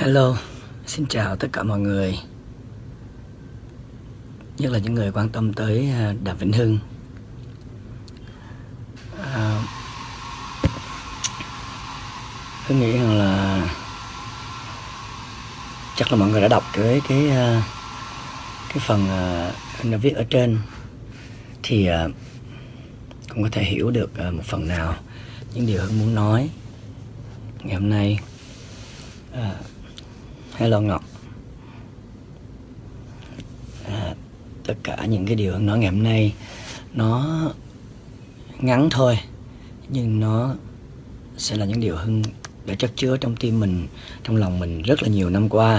Hello, xin chào tất cả mọi người, nhất là những người quan tâm tới Đàm Vĩnh Hưng. Hưng nghĩ rằng là chắc là mọi người đã đọc cái phần Hưng đã viết ở trên, thì cũng có thể hiểu được một phần nào những điều Hưng muốn nói ngày hôm nay. Hello Ngọc. Tất cả những cái điều Hưng nói ngày hôm nay nó ngắn thôi, nhưng nó sẽ là những điều Hưng đã chất chứa trong tim mình, trong lòng mình rất là nhiều năm qua.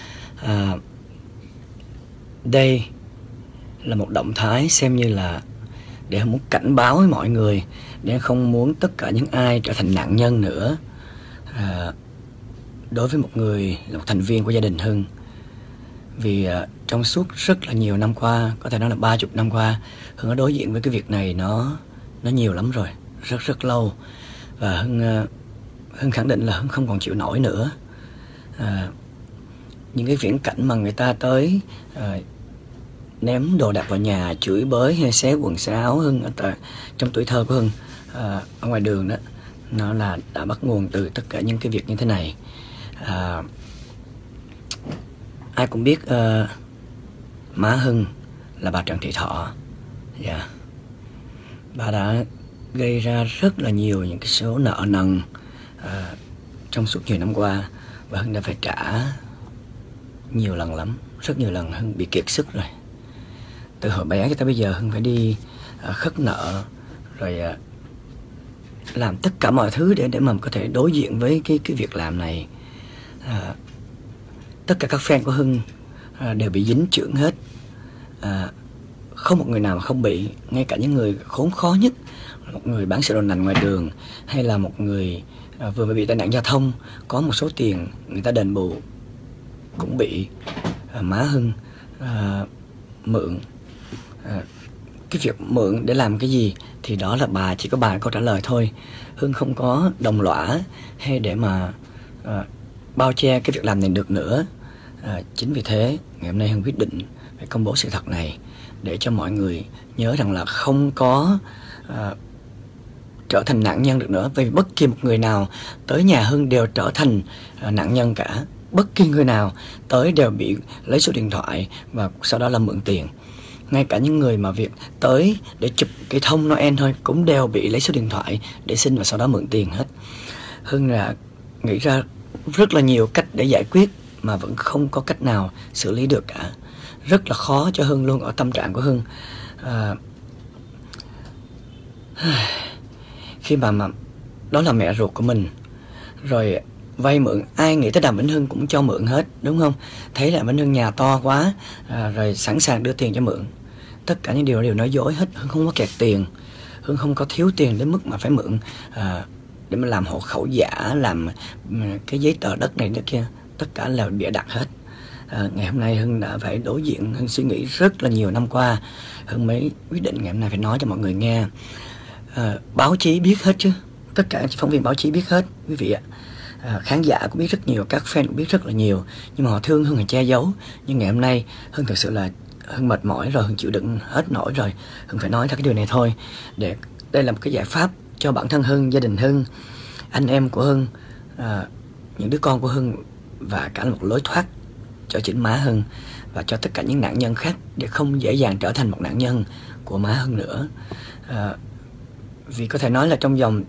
Đây là một động thái xem như là để Hưng muốn cảnh báo với mọi người, để không muốn tất cả những ai trở thành nạn nhân nữa. Đối với một người là một thành viên của gia đình Hưng, vì trong suốt rất là nhiều năm qua, có thể nói là 30 năm qua, Hưng đã đối diện với cái việc này nó nhiều lắm rồi, rất lâu. Và Hưng khẳng định là Hưng không còn chịu nổi nữa. Những cái viễn cảnh mà người ta tới ném đồ đạc vào nhà, chửi bới hay xé quần xé áo Hưng trong tuổi thơ của Hưng ở ngoài đường đó, nó là đã bắt nguồn từ tất cả những cái việc như thế này. Ai cũng biết má Hưng là bà Trần Thị Thọ. Bà đã gây ra rất là nhiều những cái số nợ nần trong suốt nhiều năm qua, và Hưng đã phải trả nhiều lần lắm, rất nhiều lần. Hưng bị kiệt sức rồi. Từ hồi bé cho tới bây giờ Hưng phải đi khất nợ, rồi làm tất cả mọi thứ để mà có thể đối diện với cái việc làm này. Tất cả các fan của Hưng đều bị dính chưởng hết. Không một người nào mà không bị. Ngay cả những người khốn khó nhất, một người bán sữa đậu nành ngoài đường, hay là một người vừa mới bị tai nạn giao thông, có một số tiền người ta đền bù, cũng bị má Hưng mượn. Cái việc mượn để làm cái gì thì đó là chỉ có bà câu trả lời thôi. Hưng không có đồng lõa hay để mà bao che cái việc làm này được nữa. Chính vì thế ngày hôm nay Hưng quyết định phải công bố sự thật này, để cho mọi người nhớ rằng là không có trở thành nạn nhân được nữa. Vì bất kỳ một người nào tới nhà Hưng đều trở thành nạn nhân cả. Bất kỳ người nào tới đều bị lấy số điện thoại và sau đó là mượn tiền. Ngay cả những người mà việc tới để chụp cái thông Noel thôi cũng đều bị lấy số điện thoại để xin và sau đó mượn tiền hết. Hưng là nghĩ ra rất là nhiều cách để giải quyết mà vẫn không có cách nào xử lý được cả. Rất là khó cho Hưng luôn. Ở tâm trạng của Hưng khi mà đó là mẹ ruột của mình, rồi vay mượn, ai nghĩ tới Đàm Vĩnh Hưng cũng cho mượn hết, đúng không? Thấy là Vĩnh Hưng nhà to quá, rồi sẵn sàng đưa tiền cho mượn. Tất cả những điều đều nói dối hết. Hưng không có kẹt tiền, Hưng không có thiếu tiền đến mức mà phải mượn để mà làm hộ khẩu giả, làm cái giấy tờ đất này đất kia. Tất cả là bịa đặt hết. Ngày hôm nay Hưng đã phải đối diện, Hưng suy nghĩ rất là nhiều năm qua, Hưng mới quyết định ngày hôm nay phải nói cho mọi người nghe. Báo chí biết hết chứ, tất cả phóng viên báo chí biết hết quý vị ạ. Khán giả cũng biết rất nhiều, các fan cũng biết rất là nhiều, nhưng mà họ thương Hưng là che giấu. Nhưng ngày hôm nay Hưng thực sự là Hưng mệt mỏi rồi, Hưng chịu đựng hết nổi rồi. Hưng phải nói ra cái điều này thôi, để đây là một cái giải pháp cho bản thân Hưng, gia đình Hưng, anh em của Hưng, những đứa con của Hưng, và cả một lối thoát cho chính má Hưng và cho tất cả những nạn nhân khác, để không dễ dàng trở thành một nạn nhân của má Hưng nữa. Vì có thể nói là trong vòng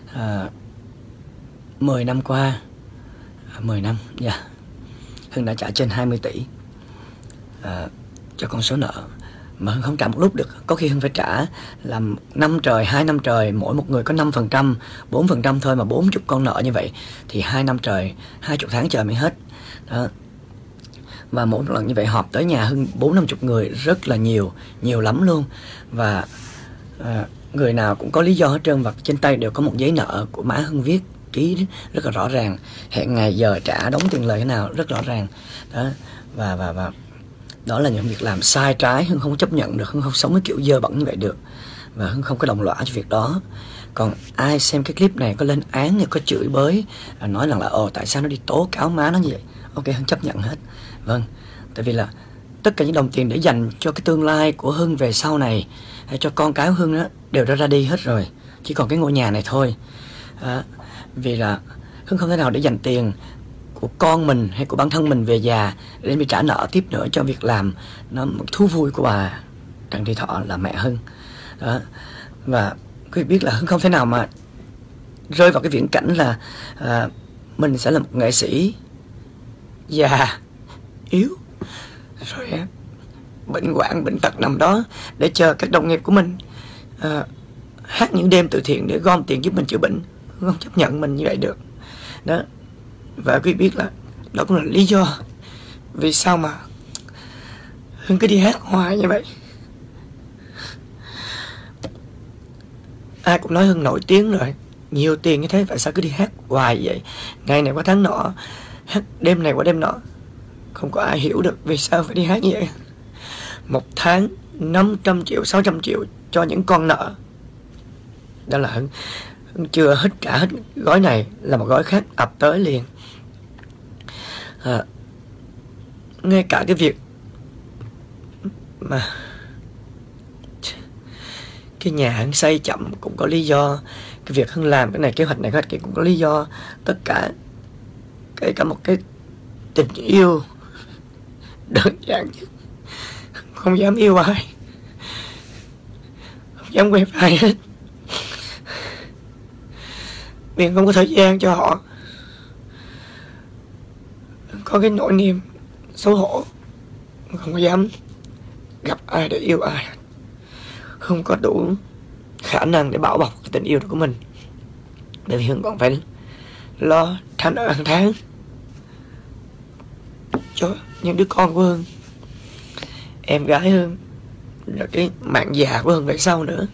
10 năm qua, 10 năm, Hưng đã trả trên 20 tỷ cho con số nợ mà Hưng không trả một lúc được. Có khi Hưng phải trả làm 2 năm trời, mỗi một người có 5%, 4% thôi, mà 40 con nợ như vậy thì 2 năm trời, 20 tháng trời mới hết đó. Và mỗi lần như vậy họp tới nhà Hưng 40-50 người, rất là nhiều lắm luôn. Và người nào cũng có lý do hết trơn, và trên tay đều có một giấy nợ của má Hưng viết ký rất là rõ ràng, hẹn ngày giờ trả, đóng tiền lời thế nào rất rõ ràng đó. Và đó là những việc làm sai trái. Hưng không chấp nhận được, Hưng không sống cái kiểu dơ bẩn như vậy được, và Hưng không có đồng lõa cho việc đó. Còn ai xem cái clip này có lên án hay có chửi bới, nói rằng là tại sao nó đi tố cáo má nó như vậy, ok, Hưng chấp nhận hết. Vâng, tại vì là tất cả những đồng tiền để dành cho cái tương lai của Hưng về sau này, hay cho con cái của Hưng đó, đều đã ra đi hết rồi. Chỉ còn cái ngôi nhà này thôi. Vì là Hưng không thể nào để dành tiền của con mình hay của bản thân mình về già để bị trả nợ tiếp nữa cho việc làm nó một thú vui của bà Trần Thị Thọ là mẹ Hưng đó. Và quý vị biết là Hưng không thể nào mà rơi vào cái viễn cảnh là mình sẽ là một nghệ sĩ già yếu rồi bệnh hoạn bệnh tật nằm đó để chờ các đồng nghiệp của mình hát những đêm từ thiện để gom tiền giúp mình chữa bệnh. Hưng không chấp nhận mình như vậy được đó. Và quý vị biết là đó cũng là lý do vì sao mà Hưng cứ đi hát hoài như vậy. Ai cũng nói Hưng nổi tiếng rồi, nhiều tiền như thế, tại sao cứ đi hát hoài vậy, ngày này qua tháng nọ, hát đêm này qua đêm nọ. Không có ai hiểu được vì sao phải đi hát như vậy. Một tháng 500 triệu, 600 triệu cho những con nợ. Đó là Hưng chưa hết trả hết gói này là một gói khác ập tới liền. Ngay cả cái việc mà cái nhà Hưng xây chậm cũng có lý do, cái việc Hưng làm cái này kế hoạch này kế cũng có lý do. Tất cả kể cả một cái tình yêu đơn giản nhất, không dám yêu ai, không dám quen ai hết, vì không có thời gian cho họ. Có cái nỗi niềm xấu hổ, không có dám gặp ai để yêu ai, không có đủ khả năng để bảo bọc cái tình yêu của mình. Bởi vì Hưng còn phải lo thanh ở hàng tháng cho những đứa con của Hưng, em gái Hưng, rồi cái mạng già của Hưng về sau nữa.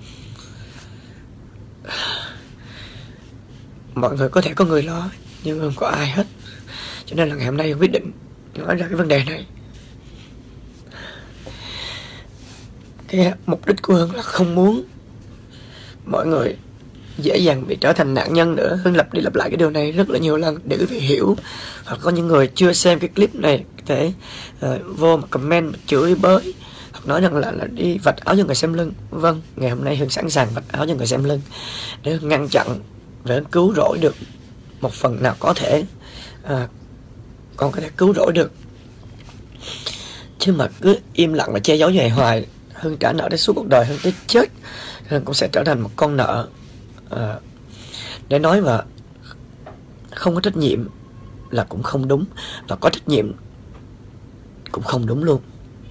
Mọi người có thể có người lo nhưng không có ai hết. Cho nên là ngày hôm nay Hưng quyết định nói ra cái vấn đề này. Cái mục đích của Hưng là không muốn mọi người dễ dàng bị trở thành nạn nhân nữa. Hưng lặp đi lặp lại cái điều này rất là nhiều lần để quý vị hiểu. Hoặc có những người chưa xem cái clip này có thể vô mà comment mà chửi bới, hoặc nói rằng là đi vạch áo cho người xem lưng. Vâng, ngày hôm nay Hưng sẵn sàng vạch áo cho người xem lưng để Hưng ngăn chặn và cứu rỗi được một phần nào có thể còn có thể cứu rỗi được. Chứ mà cứ im lặng và che giấu như vậy hoài, Hưng trả nợ đến suốt cuộc đời, Hưng tới chết Hưng cũng sẽ trở thành một con nợ. Để nói mà không có trách nhiệm là cũng không đúng, và có trách nhiệm cũng không đúng luôn.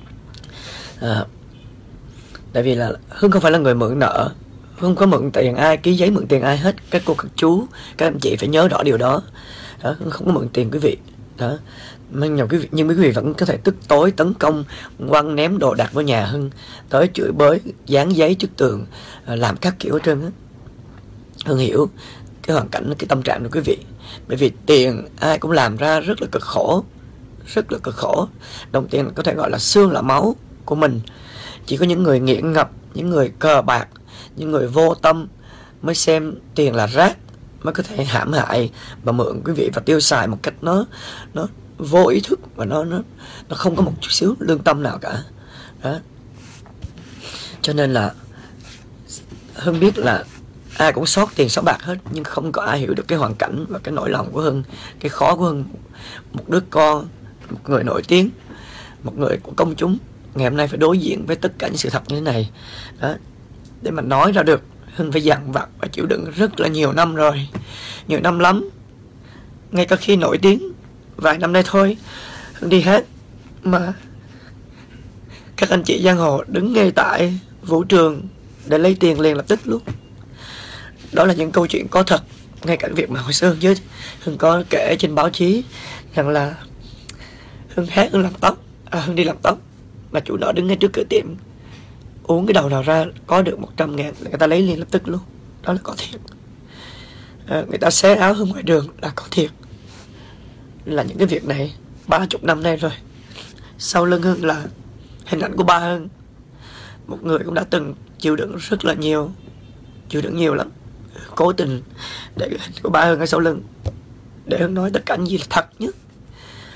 Tại vì là Hưng không phải là người mượn nợ, Hưng không có mượn tiền ai, ký giấy mượn tiền ai hết. Các cô, các chú, các anh chị phải nhớ rõ điều đó. Hưng không có mượn tiền quý vị đó. Nhưng quý vị vẫn có thể tức tối tấn công, quăng ném đồ đạc vào nhà Hưng, tới chửi bới, dán giấy trước tường, làm các kiểu hết trơn á. Hưng hiểu cái hoàn cảnh, cái tâm trạng của quý vị. Bởi vì tiền ai cũng làm ra rất là cực khổ, rất là cực khổ. Đồng tiền có thể gọi là xương là máu của mình. Chỉ có những người nghiện ngập, những người cờ bạc, những người vô tâm mới xem tiền là rác, mới có thể hãm hại và mượn quý vị và tiêu xài một cách nó vô ý thức, và nó không có một chút xíu lương tâm nào cả đó. Cho nên là Hưng biết là ai cũng xót tiền xót bạc hết, nhưng không có ai hiểu được cái hoàn cảnh và cái nỗi lòng của Hưng, cái khó của Hưng. Một đứa con, một người nổi tiếng, một người của công chúng, ngày hôm nay phải đối diện với tất cả những sự thật như thế này đó. Để mà nói ra được, Hưng phải dằn vặt và chịu đựng rất là nhiều năm rồi, nhiều năm lắm. Ngay cả khi nổi tiếng vài năm nay thôi, Hưng đi hát mà các anh chị giang hồ đứng ngay tại vũ trường để lấy tiền liền lập tức luôn. Đó là những câu chuyện có thật. Ngay cả việc mà hồi xưa Hưng có kể trên báo chí rằng là Hưng hát, Hưng làm tóc, Hưng đi làm tóc mà chủ nợ đứng ngay trước cửa tiệm, uống cái đầu nào ra có được 100.000 người ta lấy liền lập tức luôn. Đó là có thiệt. Người ta xé áo Hưng ngoài đường là có thiệt. Là những cái việc này 30 năm nay rồi. Sau lưng Hưng là hình ảnh của ba Hưng, một người cũng đã từng chịu đựng rất là nhiều, chịu đựng nhiều lắm, cố tình để cái hình của ba Hưng ở sau lưng, để Hưng nói tất cả những gì là thật nhất.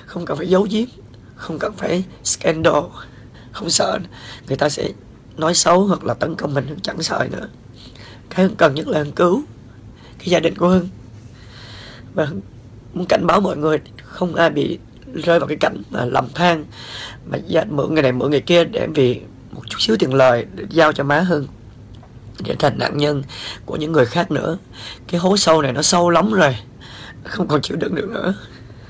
không cần phải giấu giếm, không cần phải scandal, không sợ người ta sẽ nói xấu hoặc là tấn công mình. Hưng chẳng sợ nữa. Cái Hưng cần nhất là Hưng cứu cái gia đình của Hưng. Và Hưng muốn cảnh báo mọi người không ai bị rơi vào cái cảnh mà lầm than, mà mượn người này mượn người kia để vì một chút xíu tiền lời để giao cho má Hưng, để thành nạn nhân của những người khác nữa. Cái hố sâu này nó sâu lắm rồi, không còn chịu đựng được nữa.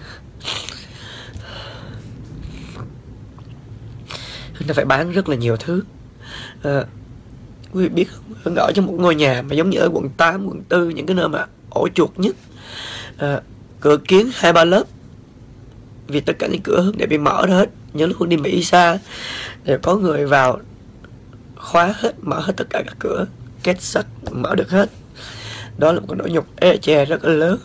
Hưng đã phải bán rất là nhiều thứ. Quý vị biết Hưng ở trong một ngôi nhà mà giống như ở quận 8, quận 4, những cái nơi mà ổ chuột nhất, cửa kiến 2-3 lớp, vì tất cả những cửa Hưng đều bị mở ra hết. Nhớ lúc Hưng đi Mỹ xa, đều có người vào khóa hết, mở hết tất cả các cửa, két sắt mở được hết. Đó là một cái nỗi nhục ê chề rất là lớn.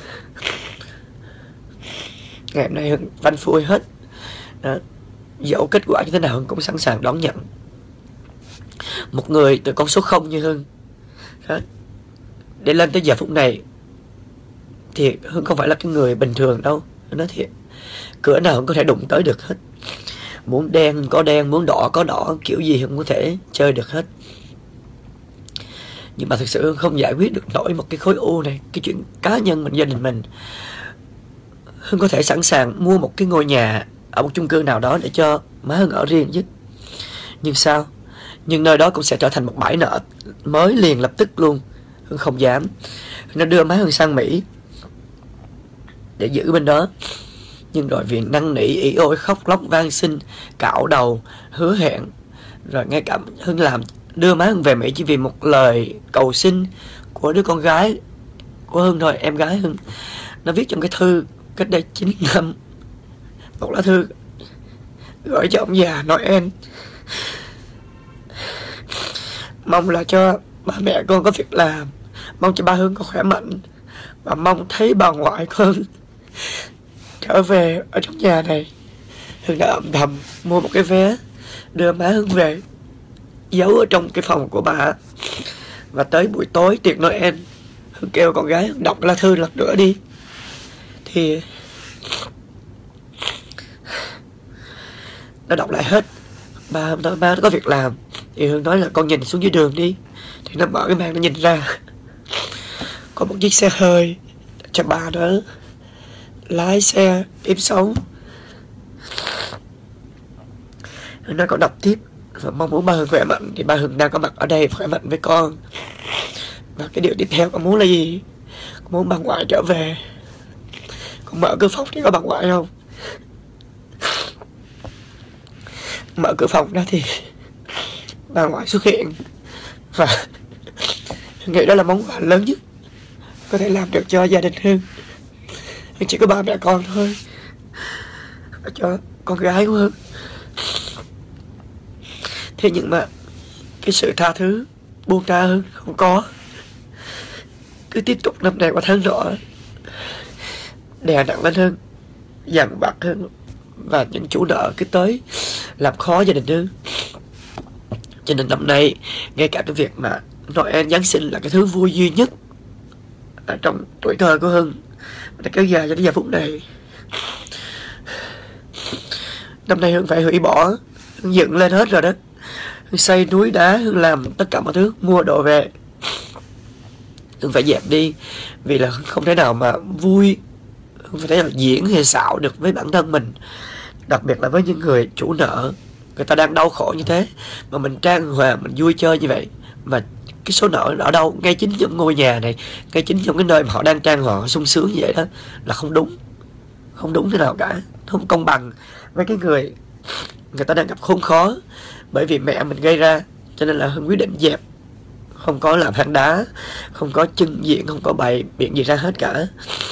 Ngày hôm nay Hưng phanh phui hết. Dẫu kết quả như thế nào Hưng cũng sẵn sàng đón nhận. Một người từ con số 0 như Hưng đó, để lên tới giờ phút này thì Hưng không phải là cái người bình thường đâu. Hưng nói thiệt, cửa nào Hưng có thể đụng tới được hết. Muốn đen có đen, muốn đỏ có đỏ, kiểu gì Hưng có thể chơi được hết. Nhưng mà thực sự Hưng không giải quyết được nổi một cái khối u này. Cái chuyện cá nhân mình, gia đình mình, Hưng có thể sẵn sàng mua một cái ngôi nhà ở một chung cư nào đó để cho má Hưng ở riêng chứ. Nhưng sao? Nhưng nơi đó cũng sẽ trở thành một bãi nợ mới liền lập tức luôn. Hưng không dám. Nó đưa má Hưng sang Mỹ để giữ bên đó. Nhưng rồi vì năn nỉ ỉ ôi khóc lóc van xin, cạo đầu, hứa hẹn, rồi ngay cả Hưng làm đưa má Hưng về Mỹ chỉ vì một lời cầu xin của đứa con gái của Hưng thôi, em gái Hưng. Nó viết trong cái thư cách đây 9 năm, một lá thư gửi cho ông già Noel, mong là cho ba mẹ con có việc làm, mong cho ba Hưng có khỏe mạnh, và mong thấy bà ngoại của Hưng trở về ở trong nhà này. Hưng đã âm thầm mua một cái vé đưa má Hưng về, giấu ở trong cái phòng của bà. Và tới buổi tối tiệc Noel, Hưng kêu con gái đọc lá thư lần nữa đi. Thì nó đọc lại hết. Ba nói má nó có việc làm. Thì Hưng nói là con nhìn xuống dưới đường đi. Thì nó mở cái màn nó nhìn ra, có một chiếc xe hơi cho ba đó lái xe kiếm sống. Hưng nói con đọc tiếp và mong muốn ba Hưng khỏe mạnh. Thì ba Hưng đang có mặt ở đây khỏe mạnh với con. Và cái điều tiếp theo con muốn là gì? Con muốn bà ngoại trở về. Con mở cửa phòng thì có bà ngoại không? Mở cửa phòng ra thì bà ngoại xuất hiện. Và nghĩ đó là món quà lớn nhất có thể làm được cho gia đình Hưng. Chỉ có ba mẹ con thôi, và cho con gái của Hưng. Thế nhưng mà cái sự tha thứ, buông tha Hưng không có. Cứ tiếp tục năm này qua tháng nọ, đè nặng lên Hưng, dằn vặt Hưng, và những chủ nợ cứ tới làm khó gia đình Hưng. Cho nên năm nay, ngay cả cái việc mà Noel, Giáng sinh là cái thứ vui duy nhất ở trong tuổi thơ của Hưng, đã kéo dài cho đến giờ phút này. Năm nay Hưng phải hủy bỏ. Hưng dựng lên hết rồi đó. Hưng xây núi đá, Hưng làm tất cả mọi thứ, mua đồ về. Hưng phải dẹp đi. Vì là không thể nào mà vui, không thể nào diễn hay xạo được với bản thân mình. Đặc biệt là với những người chủ nợ, người ta đang đau khổ như thế, mà mình trang hòa, mình vui chơi như vậy. Mà cái số nợ ở đâu? Ngay chính trong ngôi nhà này, ngay chính trong cái nơi mà họ đang trang hòa, họ sung sướng như vậy đó, là không đúng. Không đúng thế nào cả. Không công bằng với cái người ta đang gặp khốn khó bởi vì mẹ mình gây ra. Cho nên là Hưng quyết định dẹp. Không có làm hang đá, không có trưng diện, không có bày biện gì ra hết cả.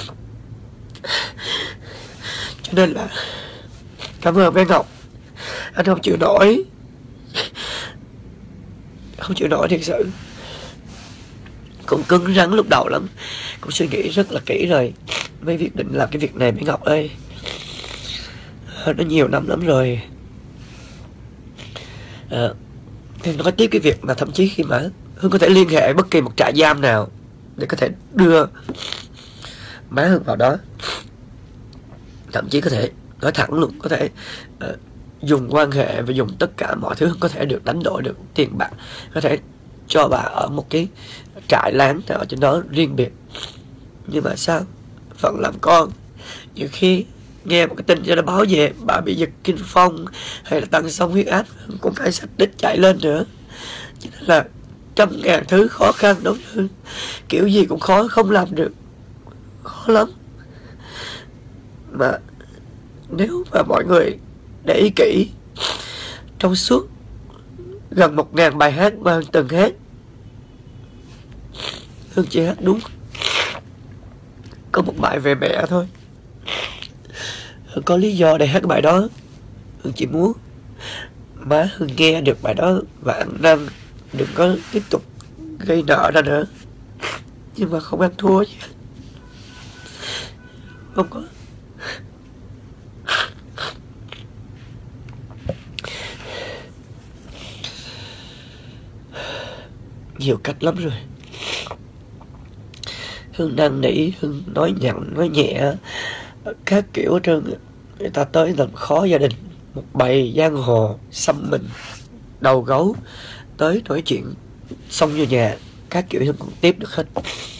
Cho nên là cảm ơn bé Ngọc. Anh không chịu nổi. Không chịu nổi thiệt sự. Cũng cứng rắn lúc đầu lắm, cũng suy nghĩ rất là kỹ rồi mới quyết định làm cái việc này. Bé Ngọc ơi, nó nhiều năm lắm rồi. Thì nói tiếp cái việc mà thậm chí khi mà Hưng có thể liên hệ bất kỳ một trại giam nào để có thể đưa má Hưng vào đó. Thậm chí có thể nói thẳng luôn, có thể dùng quan hệ và dùng tất cả mọi thứ có thể được đánh đổi được tiền bạc, có thể cho bà ở một cái trại láng ở trên đó riêng biệt. Nhưng mà sao phận làm con, nhiều khi nghe một cái tin cho nó báo về bà bị giật kinh phong hay là tăng xong huyết áp cũng phải xách đít chạy lên nữa. Cho nên là trăm ngàn thứ khó khăn đối với Hưng, kiểu gì cũng khó, không làm được, khó lắm. Mà nếu mà mọi người để ý kỹ, trong suốt gần 1000 bài hát mà Hưng từng hát, Hưng chỉ hát đúng có một bài về mẹ thôi. Hưng có lý do để hát bài đó. Hưng chỉ muốn má Hưng nghe được bài đó và ăn năn, đừng có tiếp tục gây nợ ra nữa. Nhưng mà không ăn thua chứ, không có. Nhiều cách lắm rồi. Hưng năn nỉ, Hưng nói nhặn, nói nhẹ, các kiểu hết trơn. Người ta tới làm khó gia đình, một bầy giang hồ xăm mình, đầu gấu tới nói chuyện xong vô nhà, các kiểu Hưng cũng tiếp được hết.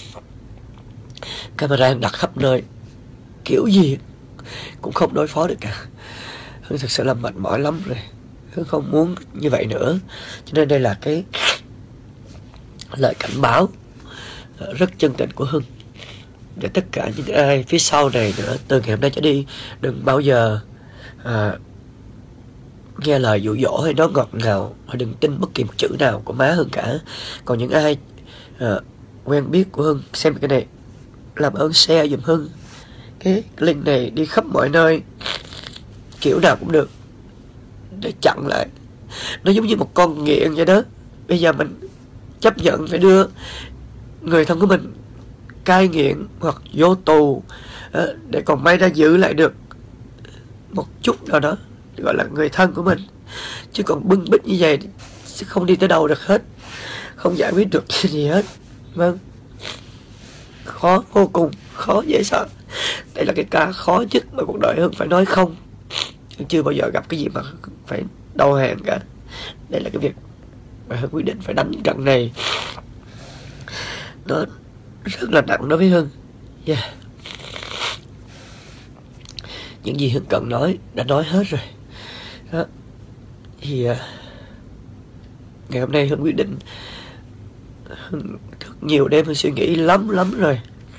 Camera đặt khắp nơi, kiểu gì cũng không đối phó được cả. Hưng thực sự là mệt mỏi lắm rồi. Hưng không muốn như vậy nữa. Cho nên đây là cái lời cảnh báo rất chân tình của Hưng, để tất cả những ai phía sau này nữa, từ ngày hôm nay trở đi, đừng bao giờ nghe lời dụ dỗ hay nói ngọt ngào, hoặc đừng tin bất kỳ một chữ nào của má Hưng cả. Còn những ai quen biết của Hưng xem cái này, làm ơn share giùm Hưng cái link này đi khắp mọi nơi, kiểu nào cũng được, để chặn lại. Nó giống như một con nghiện vậy đó. Bây giờ mình chấp nhận phải đưa người thân của mình cai nghiện hoặc vô tù, để còn may ra giữ lại được một chút nào đó gọi là người thân của mình. Chứ còn bưng bít như vậy sẽ không đi tới đâu được hết, không giải quyết được gì hết. Vâng, khó vô cùng, khó dễ sợ. Đây là cái ca khó nhất mà cuộc đời Hưng phải nói không. Hưng chưa bao giờ gặp cái gì mà phải đầu hàng cả. Đây là cái việc mà Hưng quyết định phải đánh trận này. Nó rất là nặng đối với Hưng. Những gì Hưng cần nói đã nói hết rồi đó. Thì ngày hôm nay Hưng quyết định, Hưng thức nhiều đêm, Hưng suy nghĩ lắm rồi.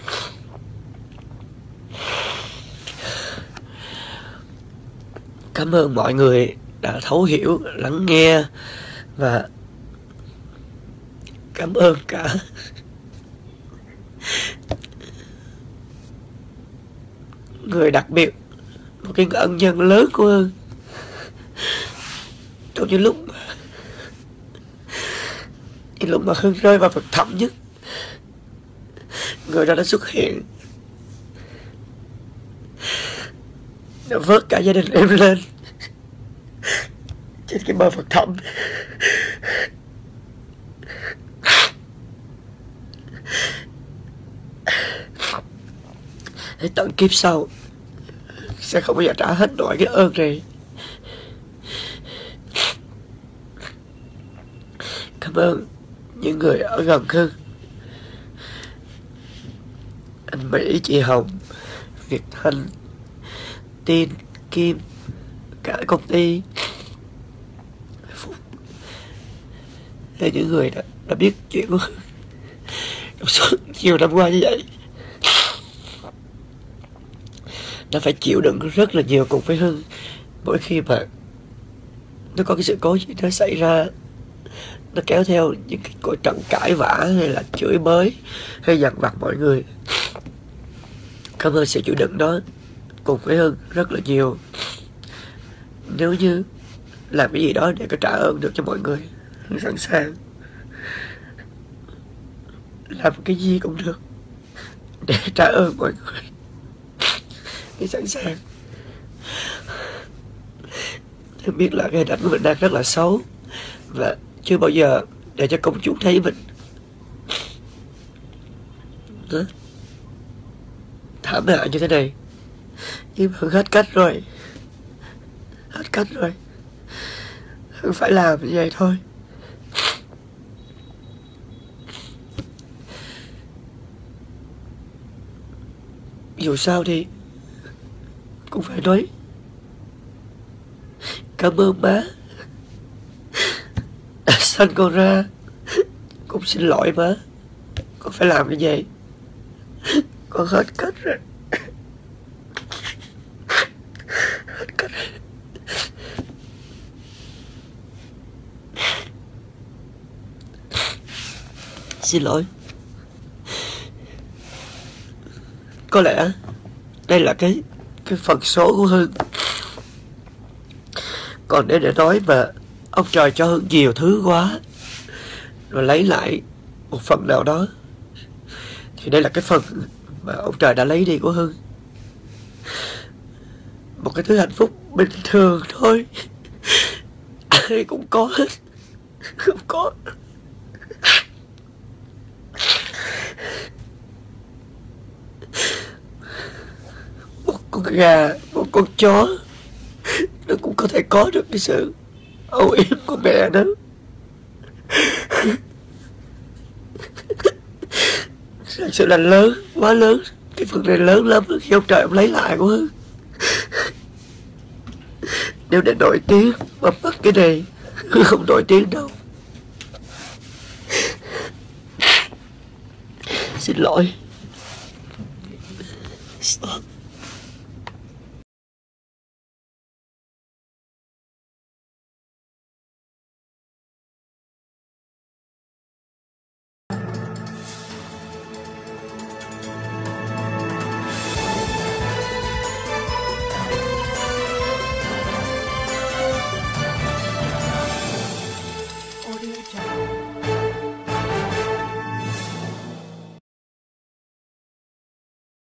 Cảm ơn mọi người đã thấu hiểu, lắng nghe, và cảm ơn cả người đặc biệt, một cái ân nhân lớn của Hưng trong những lúc mà Hưng rơi vào vực thẳm nhất. Người đó đã xuất hiện, đã vớt cả gia đình em lên trên cái bờ vực thẳm. Để tận kiếp sau sẽ không bao giờ trả hết nổi cái ơn này. Cảm ơn những người ở gần Hưng, anh Mỹ, chị Hồng, Việt Thanh, Tin, Kim, cả công ty Phúc. Là những người đã biết chuyện của Hưng trong suốt nhiều năm qua như vậy, đã phải chịu đựng rất là nhiều cùng với Hưng. Mỗi khi mà nó có cái sự cố gì nó xảy ra, nó kéo theo những cái trận cãi vã hay là chửi bới hay dằn vặt mọi người. Cảm ơn sự chịu đựng đó cùng với Hưng rất là nhiều. Nếu như làm cái gì đó để có trả ơn được cho mọi người, Hưng sẵn sàng làm cái gì cũng được để trả ơn mọi người. Hưng sẵn sàng. Hưng biết là cái hình ảnh của mình đang rất là xấu và chưa bao giờ để cho công chúng thấy mình thảm hại như thế này. Nhưng mà hết cách rồi. hết cách rồi. Hưng phải làm như vậy thôi. Dù sao thì cũng phải nói cảm ơn má đã sanh con ra. Cũng xin lỗi má, con phải làm như vậy. Con hết cách rồi. Hết cách rồi. Xin lỗi. Có lẽ đây là cái phần số của Hưng. Còn để nói mà ông trời cho Hưng nhiều thứ quá, rồi lấy lại một phần nào đó, thì đây là cái phần mà ông trời đã lấy đi của Hưng. Một cái thứ hạnh phúc bình thường thôi, ai cũng có hết. Không có một con gà, một con chó, nó cũng có thể có được cái sự âu yếm của mẹ nó. Thật sự là lớn, quá lớn. Cái phần này lớn lắm khi ông trời ông lấy lại của Hưng. Nếu để nổi tiếng mà mất cái này, Hưng không nổi tiếng đâu. Xin lỗi. Stop.